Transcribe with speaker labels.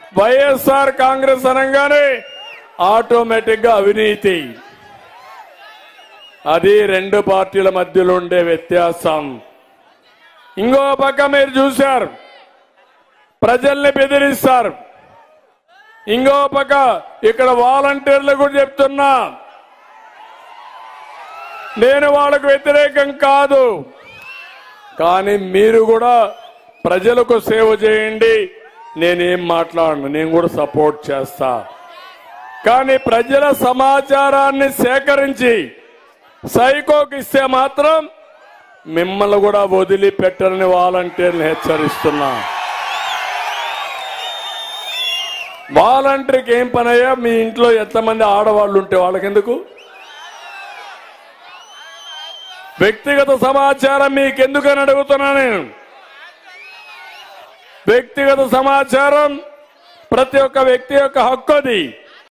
Speaker 1: వైఎస్ఆర్ కాంగ్రెస్ అనగానే ఆటోమేటిక్ గా అవినీతి. అది రెండు పార్టీల మధ్యలో ఉండే వ్యత్యాసం. ఇంకో పక్క మీరు చూశారు, ప్రజల్ని బెదిరిస్తారు. ఇంకో పక్క ఇక్కడ వాలంటీర్లు కూడా చెప్తున్నా, నేను వాళ్ళకు వ్యతిరేకం కాదు, కానీ మీరు కూడా ప్రజలకు సేవ చేయండి. నేనేం మాట్లాడను, నేను కూడా సపోర్ట్ చేస్తా. కానీ ప్రజల సమాచారాన్ని సేకరించి సైకోకి ఇస్తే మాత్రం మిమ్మల్ని కూడా వదిలిపెట్టరని వాలంటీర్లు హెచ్చరిస్తున్నా. వాలంటీర్కి ఏం పనయ్యా? మీ ఇంట్లో ఎంతమంది ఆడవాళ్ళు ఉంటే వాళ్ళకెందుకు? వ్యక్తిగత సమాచారం మీకెందుకని అడుగుతున్నా నేను. వ్యక్తిగత సమాచారం ప్రతి ఒక్క వ్యక్తి యొక్క హక్కు అది.